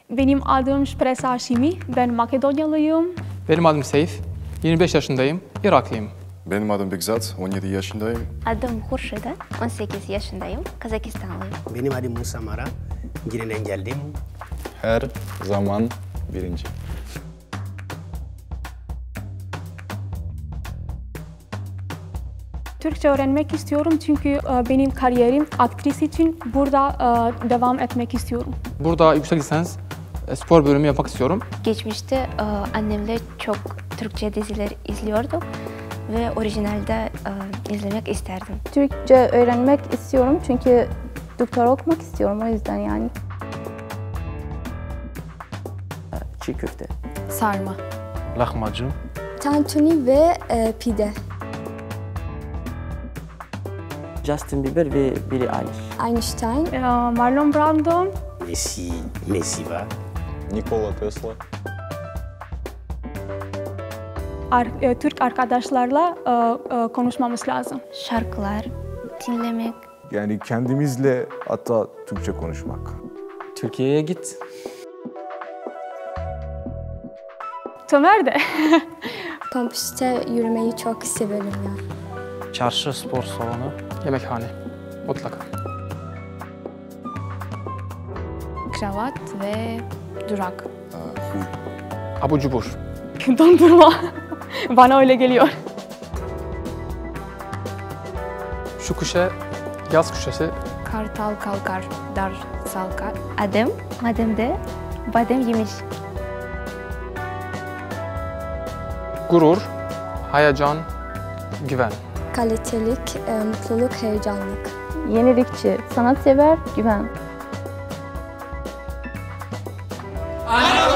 Benim adım Şpres Haşimi, ben Makedonyalıyım. Benim adım Seyf, 25 yaşındayım, Iraklıyım. Benim adım Begzat, 17 yaşındayım. Adım Hurşida, 18 yaşındayım, Kazakistanlıyım. Benim adım Musa Mara, Gire'den geldim. Her zaman birinci. Türkçe öğrenmek istiyorum çünkü benim kariyerim aktris için burada devam etmek istiyorum. Burada yüksek lisans spor bölümü yapmak istiyorum. Geçmişte annemle çok Türkçe diziler izliyorduk ve orijinalde izlemek isterdim. Türkçe öğrenmek istiyorum çünkü doktora okumak istiyorum, o yüzden yani. Çiğ köfte. Sarma. Lahmacun. Tantuni ve pide. Justin Bieber ve Billie Eilish. Einstein. Marlon Brando. Messi var. Nikola Tesla. Türk arkadaşlarla konuşmamız lazım. Şarkılar dinlemek. Yani kendimizle hatta Türkçe konuşmak. Türkiye'ye git. Tömer de. Kampüste yürümeyi çok severim ya. Çarşı, spor salonu. Yemekhane, mutlaka. Kravat ve durak. Huy. Abur cubur. Dondurma. Bana öyle geliyor. Şu kuşa, yaz kuşası. Kartal kalkar, dar salkar. Adım, madem de badem yemiş. Gurur, hayacan, güven. Kalitelik, mutluluk, heyecanlık. Yenilikçi, sanatsever, güven. Anadolu